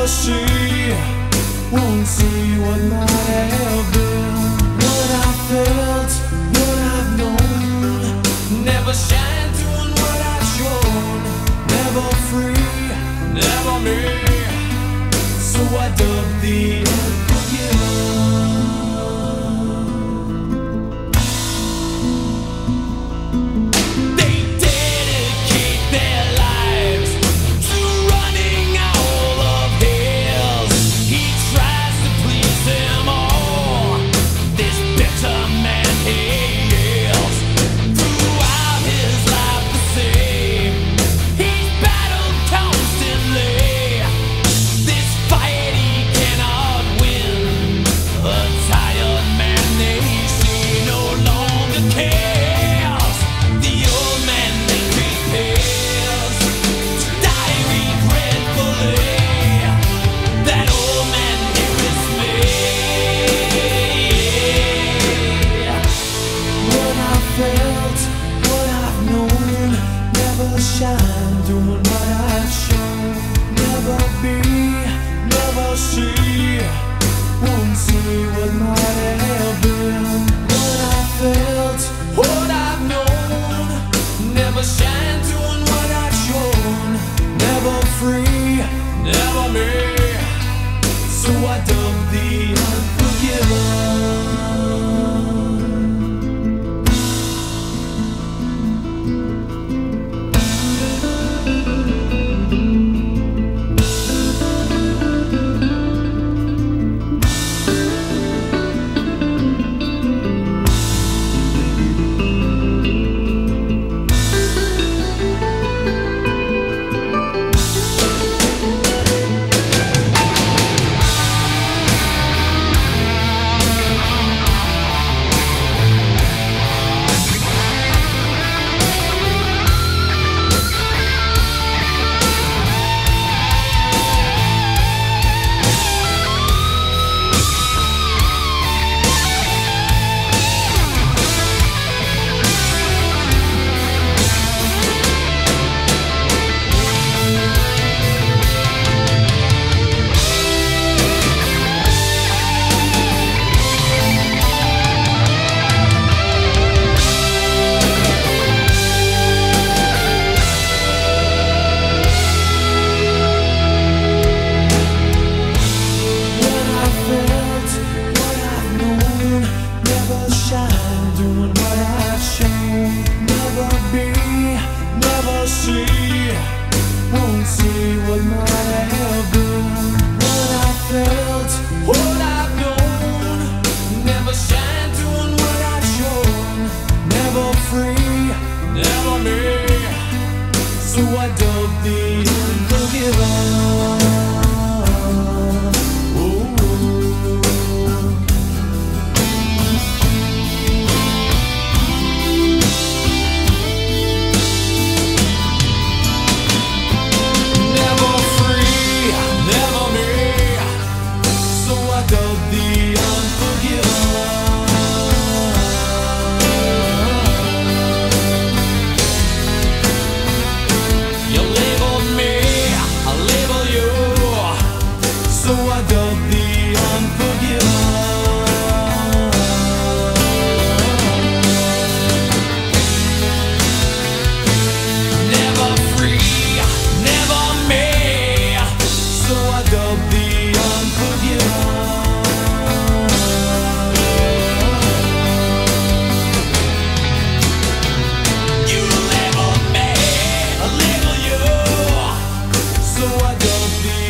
see, won't see what might have been. What I felt, what I've known, never shine doing what I've shown. Never free, never me, so I dug the Unforgiven. Shine, doing what I've shown. Never be, never see, won't see what might have been. What I felt, what I've known, never shine, doing what I've shown. Never free, never me, so I dug the Unforgiven. Won't see what might have been. What I felt, what I've known, never shine doing what I've shown. Never free, never me, so I dug the Unforgiven. Don't be